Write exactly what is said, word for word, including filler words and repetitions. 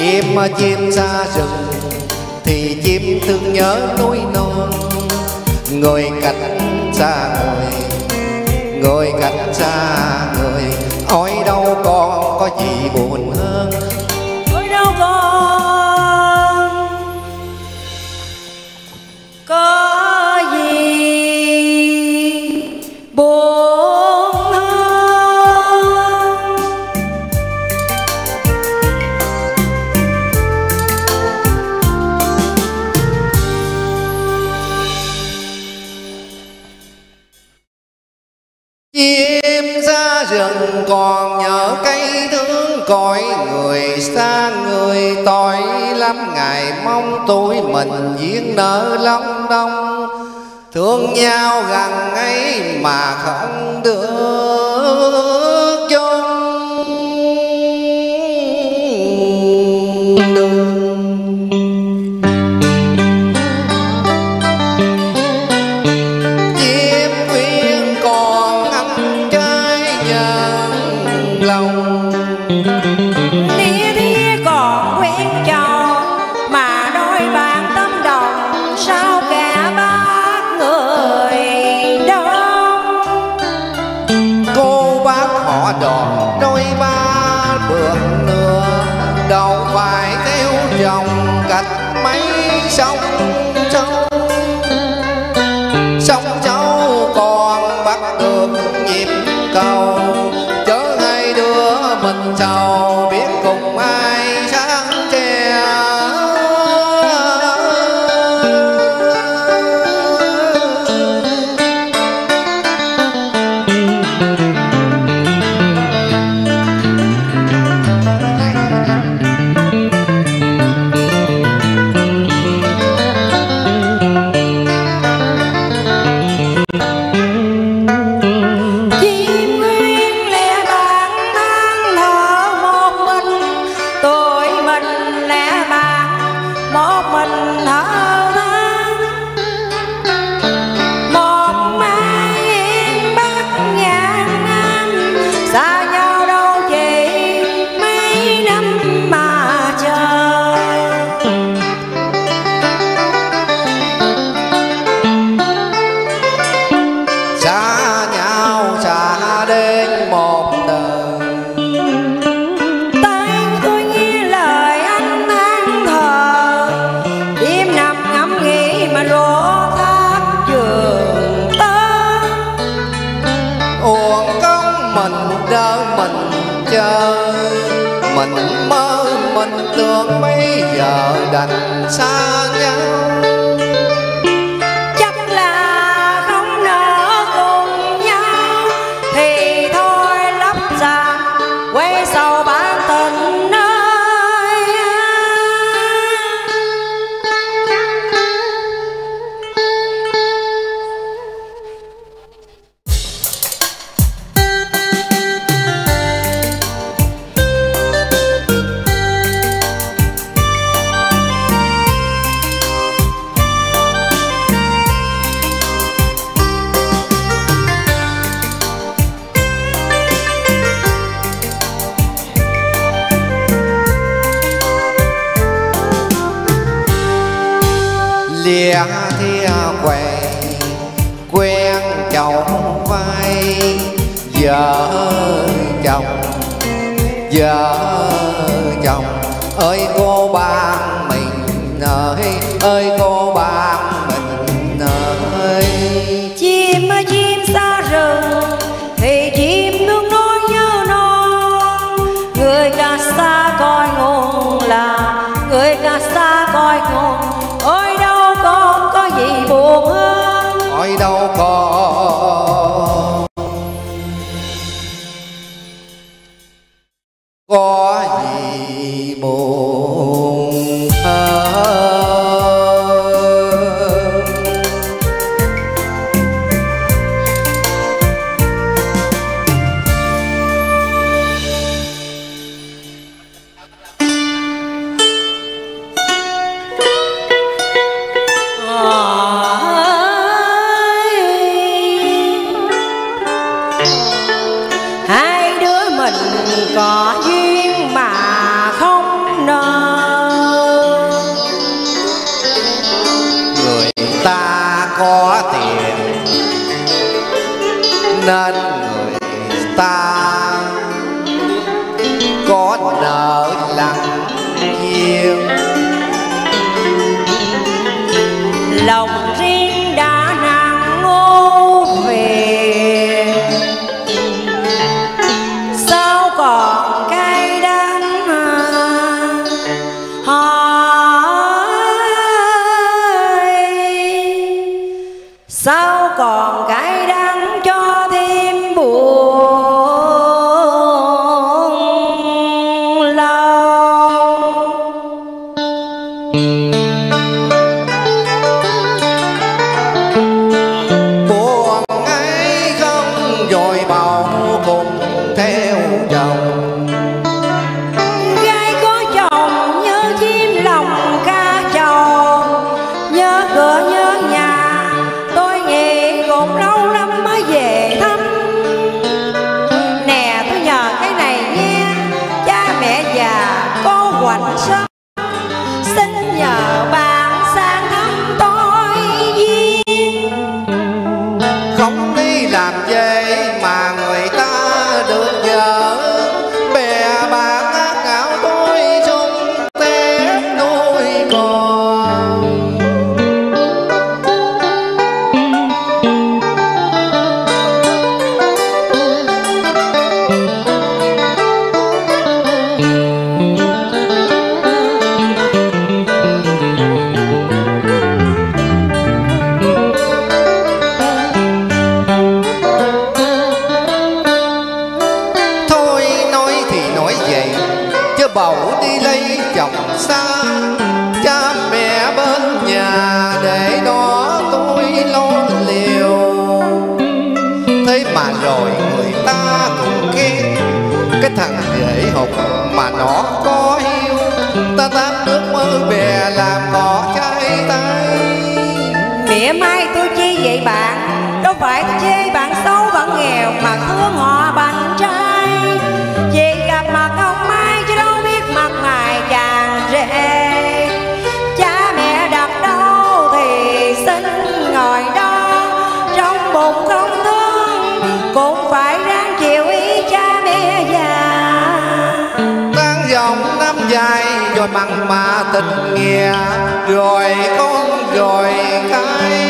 Chim chim xa rừng thì chim thương nhớ núi non. Người cách xa người, người cách xa người, ôi đâu còn có gì buồn hơn. Ôi đâu còn có gì buồn hơn. Chim xa rừng còn nhớ cây thương cõi, người xa người tội lắm ngày mong tuổi mình duyên nợ long đông. Thương nhau gần ấy mà không được chung đường. Chim quyên còn ngắm trái nhân lòng, Lia thía còn quen chồng mà đôi bạn tâm đồng, sao cả bác người đông. cô bác họ đòn đôi ba bước nữa, đâu phải theo chồng cách mấy sông châu. Sông châu còn bắt được nhịp cầu, chớ hai đứa mình sầu biết cùng ai sáng tre. Chim nguyên lẻ bạc than thở một mình, tụi mình lẻ bạc một mình thở than. Một mai yên bắc ngàn năm, xa nhau đâu chỉ mấy năm mà chờ. Xa nhau xa đến một đời, Tay tôi nghe lời anh than thở, đêm nằm ngắm nghĩ mà rỗ thác trường tơ. uổng công mình đợi mình chờ, mình mơ mình tưởng bây giờ đành xa nhau. Chắc là không nỡ cùng nhau thì thôi lấp ra quay sau bản tình nơi. Lìa thia què quen chồng vai, vợ chồng vợ chồng ơi cô bạn mình ơi, ơi cô bạn mình ơi. Chim ơi chim xa rừng thì chim nước nói nhớ non, người ca xa coi nguồn là người ca xa coi nguồn. Ôi đâu còn có gì buồn hơn. Ôi đâu còn có gì buồn hơn. Ôi chiều. Lòng riêng đã nặng ngô về, sao còn cay đắng hỏi, sao còn cay đắng cho thêm buồn lâu. Buồn ấy không dội bầu cùng theo chồng, Gái có chồng nhớ chim lòng ca chồng, nhớ cửa nhớ nhà, tôi nghĩ cũng lâu lắm mới về thăm. Nè tôi nhờ cái này nghe, cha mẹ già có hoành sân, xin nhờ bạn sang thăm tôi duyên. không đi làm dễ mà người ta được vợ, bè bạn ác ảo tôi chung tép nuôi con. Thôi nói thì nói vậy, chứ bầu đi lấy chồng xa, cha mẹ bên nhà để đó tôi lo liều. Thế mà rồi người ta cũng khen cái thằng dễ hụt mà nó có yêu, ta tát nước mơ bè làm ngỏ trái tay. Mỉa mai tôi chi vậy bạn, đâu phải tôi chê bạn xấu bạn nghèo mà thương họ bạn trai. Chỉ gặp mặt ông Mai chứ đâu biết mặt mày chàng rể. Cha mẹ đặt đâu thì xin ngồi đó, trong bụng không thương cũng phải ráng chịu ý cha mẹ già. Tháng dòng năm dài rồi mặn mà tình nghĩa, rồi con rồi cái